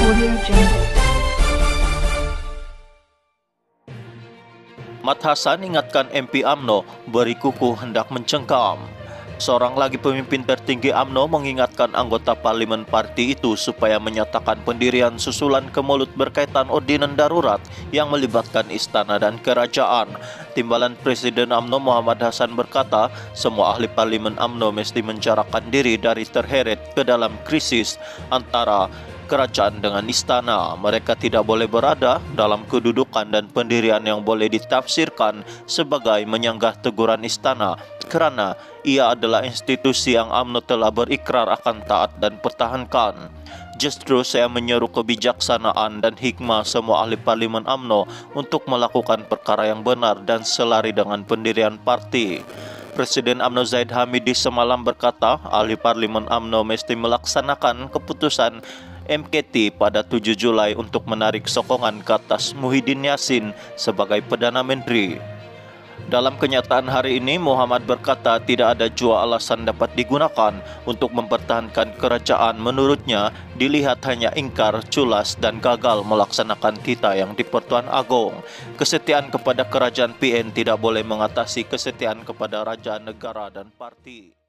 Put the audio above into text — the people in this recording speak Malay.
Audio Jungle. Mat Hasan ingatkan MP UMNO beri kuku hendak mencengkam. Seorang lagi pemimpin tertinggi UMNO mengingatkan anggota parlemen parti itu supaya menyatakan pendirian susulan ke mulut berkaitan ordinan darurat yang melibatkan istana dan kerajaan. Timbalan Presiden UMNO Muhammad Hasan berkata, semua ahli parlemen UMNO mesti menjarakkan diri dari terheret ke dalam krisis antara kerajaan dengan istana. Mereka tidak boleh berada dalam kedudukan dan pendirian yang boleh ditafsirkan sebagai menyanggah teguran istana, kerana ia adalah institusi yang UMNO telah berikrar akan taat dan pertahankan. Justru saya menyeru kebijaksanaan dan hikmah semua ahli parlimen UMNO untuk melakukan perkara yang benar dan selari dengan pendirian parti. Presiden UMNO Zaid Hamidi semalam berkata, ahli parlimen UMNO mesti melaksanakan keputusan MKT pada 7 Julai untuk menarik sokongan ke atas Muhyiddin Yassin sebagai Perdana Menteri. Dalam kenyataan hari ini, Muhammad berkata tidak ada jua alasan dapat digunakan untuk mempertahankan kerajaan. Menurutnya, dilihat hanya ingkar, culas dan gagal melaksanakan titah yang di-Pertuan Agong. Kesetiaan kepada kerajaan PN tidak boleh mengatasi kesetiaan kepada raja negara dan parti.